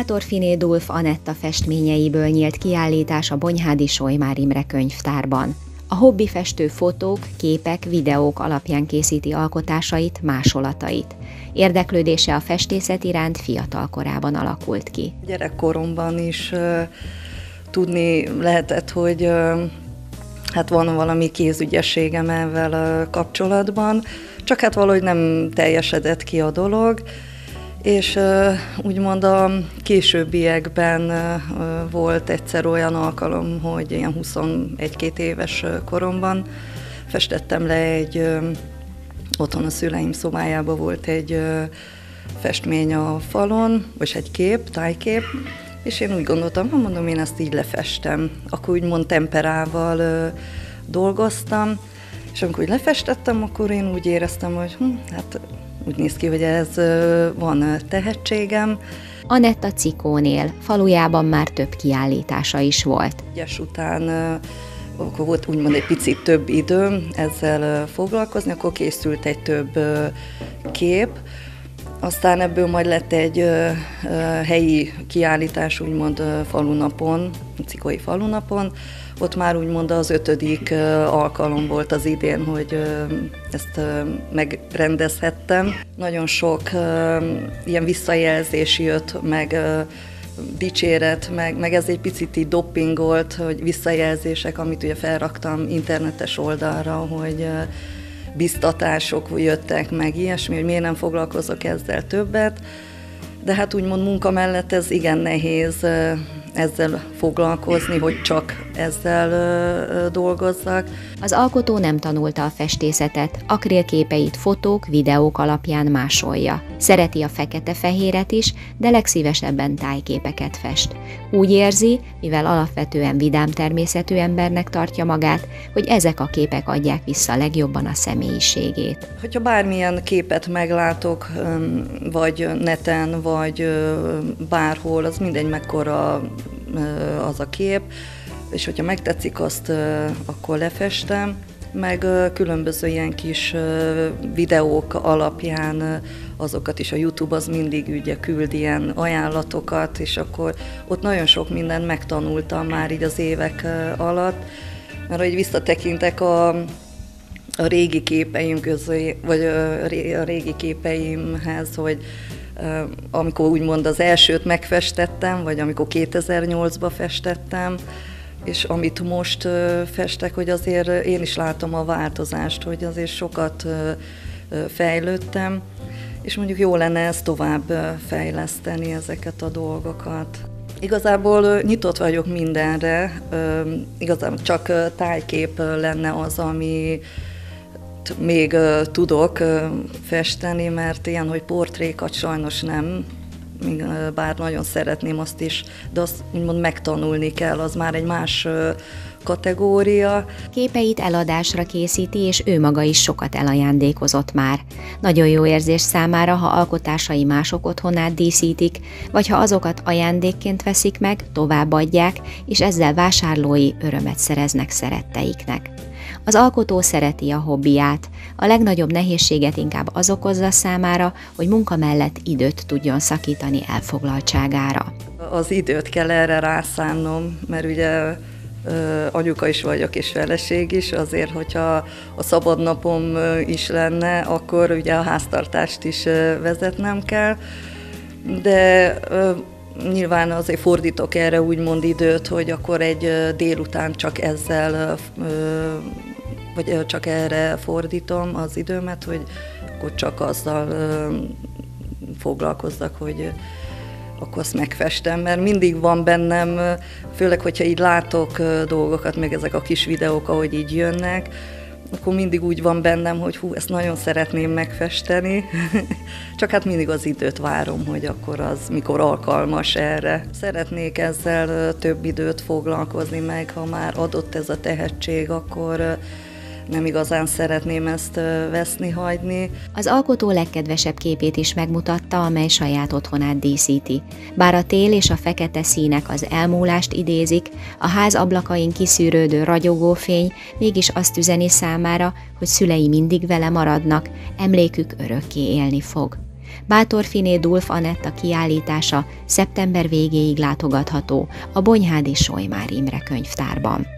Sátorfiné Dulf Anetta festményeiből nyílt kiállítás a Bonyhádi Solymár Imre könyvtárban. A hobbifestő fotók, képek, videók alapján készíti alkotásait, másolatait. Érdeklődése a festészet iránt fiatal korában alakult ki. Gyerekkoromban is tudni lehetett, hogy hát van valami kézügyességem ezzel kapcsolatban, csak hát valahogy nem teljesedett ki a dolog, és úgymond a későbbiekben volt egyszer olyan alkalom, hogy ilyen 21-22 éves koromban festettem le otthon a szüleim szobájában volt egy festmény a falon, vagy egy kép, tájkép, és én úgy gondoltam, mondom, én ezt így lefestem. Akkor úgymond temperával dolgoztam, és amikor úgy lefestettem, akkor én úgy éreztem, hogy hát úgy néz ki, hogy ez van tehetségem. Anetta Cikón él, falujában már több kiállítása is volt. Egyes után akkor volt úgymond egy picit több időm ezzel foglalkozni, akkor készült egy több kép, aztán ebből majd lett egy helyi kiállítás, úgymond falunapon, Cikói falunapon. Ott már úgymond az 5. alkalom volt az idén, hogy ezt megrendezhettem. Nagyon sok ilyen visszajelzés jött, meg dicséret, meg ez egy picit így doppingolt, hogy visszajelzések, amit ugye felraktam internetes oldalra, hogy biztatások jöttek, meg ilyesmi, hogy miért nem foglalkozok ezzel többet. De hát úgymond munka mellett ez igen nehéz ezzel foglalkozni, hogy csak ezzel dolgozzak. Az alkotó nem tanulta a festészetet, akrilképeit fotók, videók alapján másolja. Szereti a fekete-fehéret is, de legszívesebben tájképeket fest. Úgy érzi, mivel alapvetően vidám természetű embernek tartja magát, hogy ezek a képek adják vissza legjobban a személyiségét. Hogyha bármilyen képet meglátok, vagy neten, vagy bárhol, az mindegy mekkora az a kép, és hogyha megtetszik, azt akkor lefestem, meg különböző ilyen kis videók alapján azokat is a YouTube az mindig ugye küld ilyen ajánlatokat, és akkor ott nagyon sok mindent megtanultam már így az évek alatt, mert hogy visszatekintek a régi képeim közé, vagy a régi képeimhez, hogy amikor úgymond az elsőt megfestettem, vagy amikor 2008-ba festettem, és amit most festek, hogy azért én is látom a változást, hogy azért sokat fejlődtem, és mondjuk jó lenne ezt tovább fejleszteni, ezeket a dolgokat. Igazából nyitott vagyok mindenre, igazából csak tájkép lenne az, ami még tudok festeni, mert ilyen, hogy portrékat sajnos nem, bár nagyon szeretném azt is, de azt úgymond megtanulni kell, az már egy más kategória. Képeit eladásra készíti, és ő maga is sokat elajándékozott már. Nagyon jó érzés számára, ha alkotásai mások otthonát díszítik, vagy ha azokat ajándékként veszik meg, továbbadják, és ezzel vásárlói örömet szereznek szeretteiknek. Az alkotó szereti a hobbiját, a legnagyobb nehézséget inkább az okozza számára, hogy munka mellett időt tudjon szakítani elfoglaltságára. Az időt kell erre rászánnom, mert ugye anyuka is vagyok és feleség is, azért, hogyha a szabad napom is lenne, akkor ugye a háztartást is vezetnem kell, de nyilván azért fordítok erre úgymond időt, hogy akkor egy délután csak ezzel, vagy csak erre fordítom az időmet, hogy akkor csak azzal foglalkozzak, hogy akkor azt megfestem, mert mindig van bennem, főleg, hogyha így látok dolgokat, meg ezek a kis videók, ahogy így jönnek, akkor mindig úgy van bennem, hogy hú, ezt nagyon szeretném megfesteni, csak hát mindig az időt várom, hogy akkor az mikor alkalmas erre. Szeretnék ezzel több időt foglalkozni meg, ha már adott ez a tehetség, akkor nem igazán szeretném ezt veszni, hagyni. Az alkotó legkedvesebb képét is megmutatta, amely saját otthonát díszíti. Bár a tél és a fekete színek az elmúlást idézik, a ház ablakain kiszűrődő ragyogó fény mégis azt üzeni számára, hogy szülei mindig vele maradnak, emlékük örökké élni fog. Bátorfiné Dulf Anetta kiállítása szeptember végéig látogatható a Bonyhádi Solymár Imre könyvtárban.